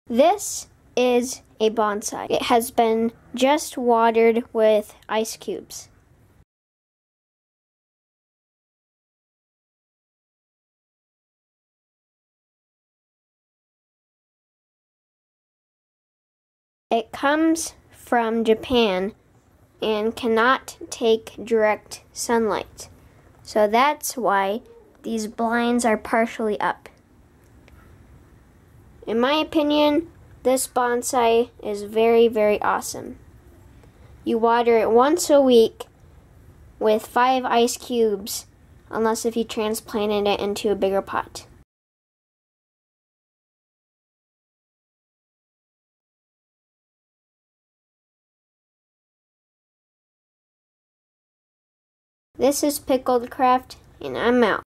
This is a bonsai. It has been just watered with ice cubes. It comes from Japan and cannot take direct sunlight. So that's why these blinds are partially up. In my opinion, this bonsai is very, very awesome. You water it once a week with 5 ice cubes, unless if you transplanted it into a bigger pot. This is Pickled Craft, and I'm out.